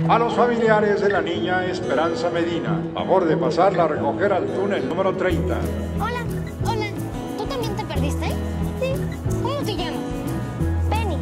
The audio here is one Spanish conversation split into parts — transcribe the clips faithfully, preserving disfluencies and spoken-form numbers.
A los familiares de la niña Esperanza Medina, favor de pasarla a recoger al túnel número treinta. Hola, hola. ¿Tú también te perdiste? Sí. ¿Cómo te llamas? Penny.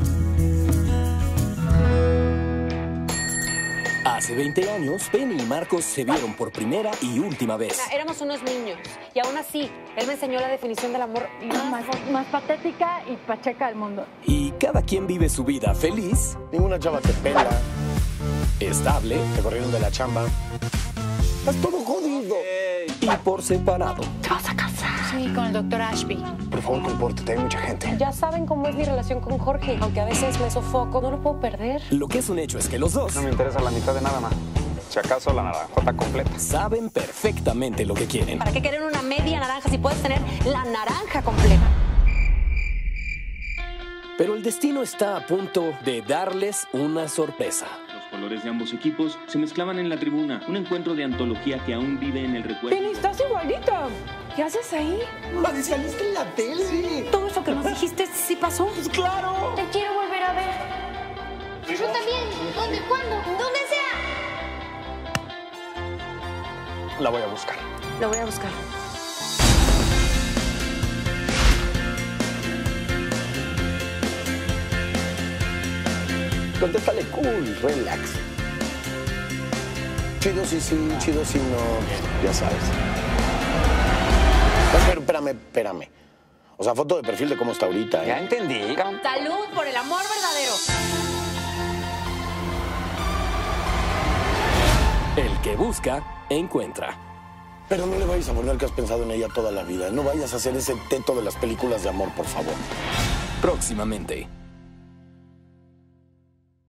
Hace veinte años, Penny y Marcos se vieron por primera y última vez. Éramos unos niños y aún así, él me enseñó la definición del amor Más, más patética y pacheca del mundo. Y cada quien vive su vida feliz, Ninguna chava te pela, estable te corrieron de la chamba. Estás todo jodido. y por separado. ¿Te vas a casar? Sí, con el doctor Ashby. Por favor, compórtate, hay mucha gente. Ya saben cómo es mi relación con Jorge. Aunque a veces me sofoco, no lo puedo perder. Lo que es un hecho es que los dos No me interesa la mitad de nada más. Si acaso la naranjota completa. saben perfectamente lo que quieren. ¿Para qué querer una media naranja si puedes tener la naranja completa? Pero el destino está a punto de darles una sorpresa. Los colores de ambos equipos se mezclaban en la tribuna, un encuentro de antología que aún vive en el recuerdo. Penny, estás igualita. ¿Qué haces ahí? Madre, saliste en la tele. Todo eso que nos dijiste sí pasó. Pues claro. Te quiero volver a ver. Yo también. ¿Dónde? ¿Cuándo? ¿Dónde sea? La voy a buscar. Lo voy a buscar. Contéstale cool, relax. Chido sí, sí, chido sí, no, ya sabes. Pero espérame, espérame. O sea, foto de perfil de cómo está ahorita, ¿eh? Ya entendí. Salud por el amor verdadero. El que busca, encuentra. Pero no le vayas a poner que has pensado en ella toda la vida. No vayas a hacer ese teto de las películas de amor, por favor. Próximamente.